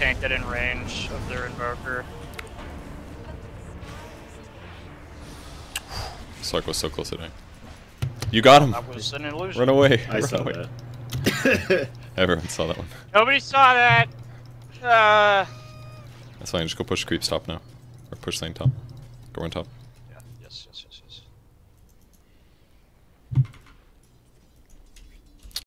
can't get in range of their invoker. Sark was so close to dying. You got him! That was an illusion. Run away! I saw away. that. Everyone saw that one. Nobody saw that! That's fine, just go push creep top now. Or push lane top. Go on top. Yeah, yes.